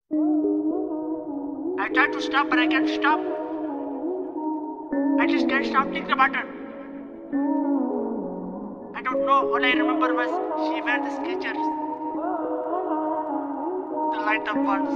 I tried to stop, but I can't stop. I just can't stop thinking about her. I don't know. All I remember was she wear the Skechers, the light up ones.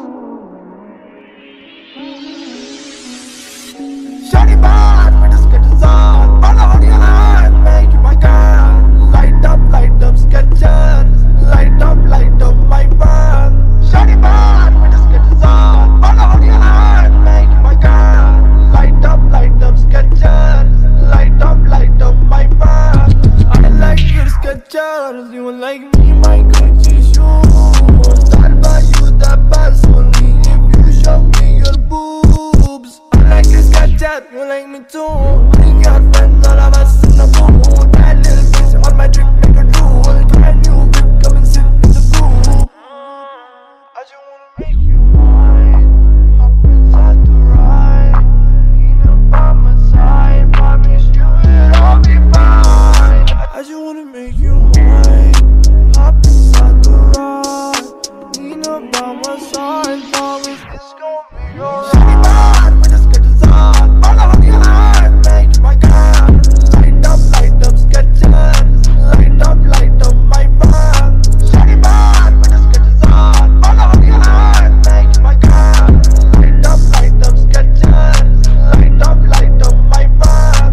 Shawty bad with the Skechers on, all on your hand, make you my girl. Light up Skechers, light up my van. Shawty bad with the Skechers on, all on your hand, make you my girl. Light up Skechers, light up my van. I like your Skechers, you like me, my Gucci shoes. I'll buy you the best only if you show me your boobs. I like your Skechers, you like me too. Bring your friends, all of us in the mood. That little bitch on my drip make a drool. Brand new whip, come and sit in the booth. I just wanna make you mine. Hop inside the ride. Lean up by my side. Promise you it'll all be fine. I just wanna make you mine. Hop inside the ride. Lean up by my side. Promise it's gon' be alright. Shawty bad with the Skechers on, all on your hand, make you my girl. Light up Skechers, light up my van. Shawty bad with the Skechers on, all on your hand, make you my girl. Light up Skechers, light up my van.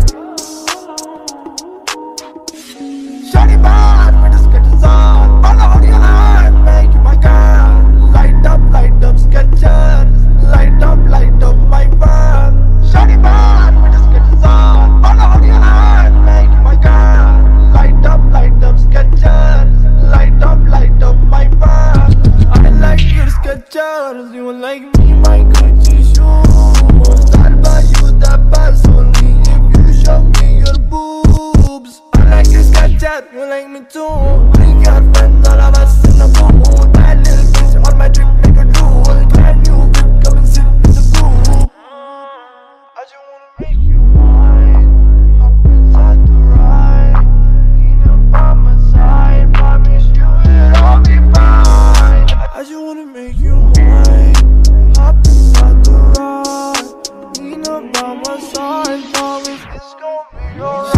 Shawty bad with the Skechers on, all on your hand, make you my girl. Light up Skechers, light up my van. Shawty bad with the Skechers on, all on your hand, make you my girl. Light up Skechers, light up my van. I like your Skechers, you like me, my Gucci shoes. I'll buy you the best only if you show me your boobs. I like your Skechers, you like me too. Bring your friends, all of us in the mood. That little bitch on my drip make a drool. Brand new whip, come and sit in the booth. I just wanna make you mine. Hop inside the ride. Lean up by my side. Promise you it'll all be fine. I just wanna make you mine. Hop inside the ride. Lean up by my side. Promise it's gon' be alright.